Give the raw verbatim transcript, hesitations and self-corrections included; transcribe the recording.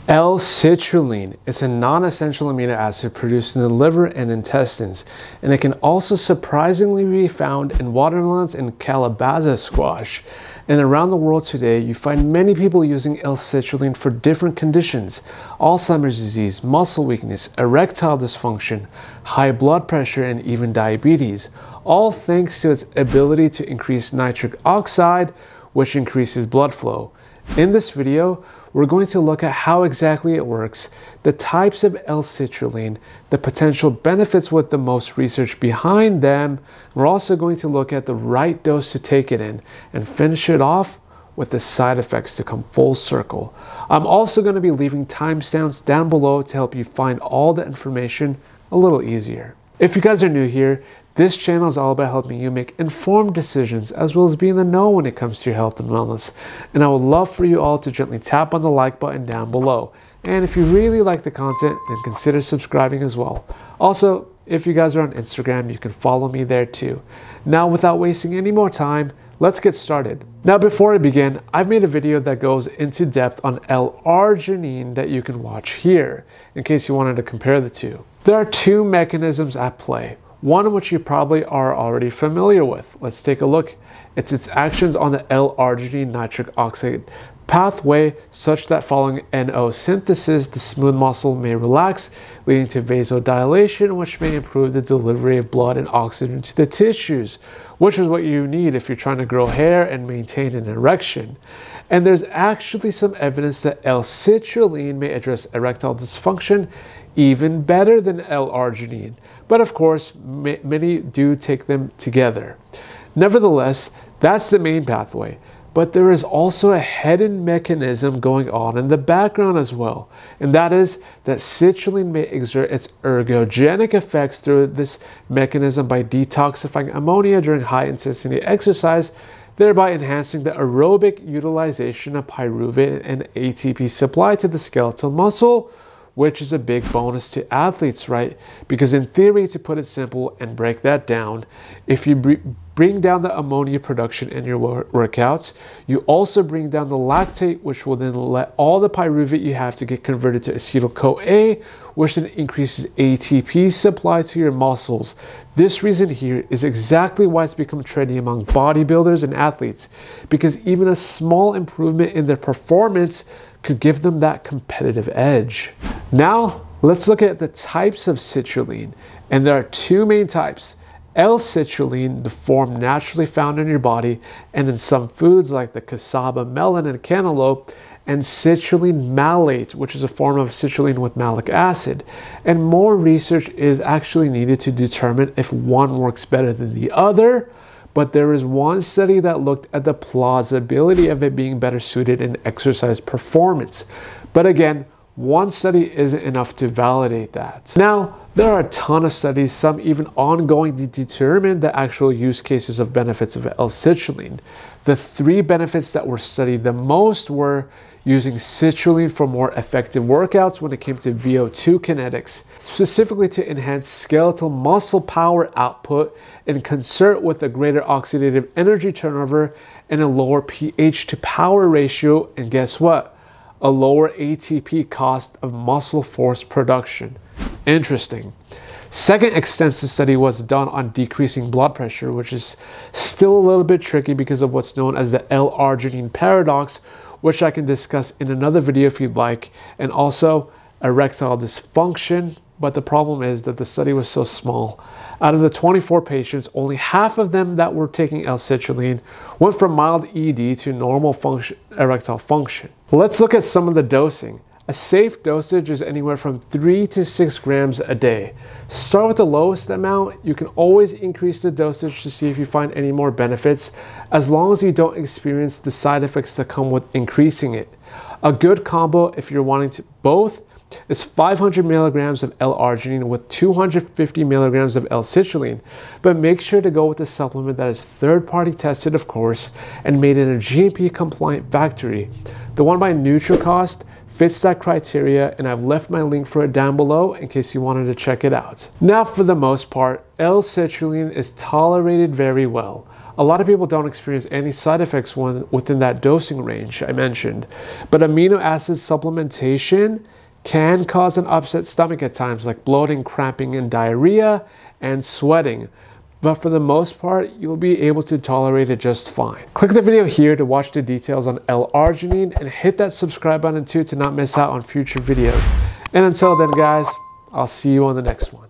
L-Citrulline. It's a non-essential amino acid produced in the liver and intestines, and it can also surprisingly be found in watermelons and calabaza squash. And around the world today, you find many people using L-Citrulline for different conditions: Alzheimer's disease, muscle weakness, erectile dysfunction, high blood pressure, and even diabetes, all thanks to its ability to increase nitric oxide, which increases blood flow. In this video, we're going to look at how exactly it works, the types of L-Citrulline, the potential benefits with the most research behind them. We're also going to look at the right dose to take it in and finish it off with the side effects to come full circle. I'm also going to be leaving timestamps down below to help you find all the information a little easier. If you guys are new here, this channel is all about helping you make informed decisions as well as being in the know when it comes to your health and wellness. And I would love for you all to gently tap on the like button down below. And if you really like the content, then consider subscribing as well. Also, if you guys are on Instagram, you can follow me there too. Now, without wasting any more time, let's get started. Now, before I begin, I've made a video that goes into depth on L-Arginine that you can watch here, in case you wanted to compare the two. There are two mechanisms at play, one of which you probably are already familiar with. Let's take a look. It's its actions on the L-Arginine nitric oxide pathway, such that following N O synthesis, the smooth muscle may relax, leading to vasodilation, which may improve the delivery of blood and oxygen to the tissues, which is what you need if you're trying to grow hair and maintain an erection. And there's actually some evidence that L-Citrulline may address erectile dysfunction even better than L-Arginine. But of course, many do take them together. Nevertheless, that's the main pathway. But there is also a hidden mechanism going on in the background as well. And that is that citrulline may exert its ergogenic effects through this mechanism by detoxifying ammonia during high intensity exercise, thereby enhancing the aerobic utilization of pyruvate and A T P supply to the skeletal muscle, which is a big bonus to athletes, right? Because in theory, to put it simple and break that down, if you bring down the ammonia production in your workouts, you also bring down the lactate, which will then let all the pyruvate you have to get converted to acetyl-CoA, which then increases A T P supply to your muscles. This reason here is exactly why it's become trendy among bodybuilders and athletes, because even a small improvement in their performance could give them that competitive edge. Now, let's look at the types of citrulline. And there are two main types: L-Citrulline, the form naturally found in your body and in some foods like the cassava, melon, and cantaloupe, and citrulline malate, which is a form of citrulline with malic acid. And more research is actually needed to determine if one works better than the other. But there is one study that looked at the plausibility of it being better suited in exercise performance. But again, one study isn't enough to validate that. Now, there are a ton of studies, some even ongoing, to determine the actual use cases of benefits of L-Citrulline. The three benefits that were studied the most were using citrulline for more effective workouts when it came to V O two kinetics, specifically to enhance skeletal muscle power output in concert with a greater oxidative energy turnover and a lower pH to power ratio, and guess what? A lower A T P cost of muscle force production. Interesting. Second extensive study was done on decreasing blood pressure, which is still a little bit tricky because of what's known as the L-Arginine paradox, which I can discuss in another video if you'd like, and also erectile dysfunction. But the problem is that the study was so small. Out of the twenty-four patients, only half of them that were taking L-Citrulline went from mild E D to normal function, erectile function. Let's look at some of the dosing. A safe dosage is anywhere from three to six grams a day. Start with the lowest amount. You can always increase the dosage to see if you find any more benefits, as long as you don't experience the side effects that come with increasing it. A good combo, if you're wanting to both, is five hundred milligrams of L-Arginine with two hundred fifty milligrams of L-Citrulline. But make sure to go with a supplement that is third-party tested, of course, and made in a G M P-compliant factory. The one by NutriCost fits that criteria, and I've left my link for it down below in case you wanted to check it out. Now, for the most part, L-Citrulline is tolerated very well. A lot of people don't experience any side effects when, within that dosing range I mentioned, but amino acid supplementation can cause an upset stomach at times, like bloating, cramping, and diarrhea, and sweating. But for the most part, you'll be able to tolerate it just fine. Click the video here to watch the details on L-Arginine, and hit that subscribe button too to not miss out on future videos. And until then, guys, I'll see you on the next one.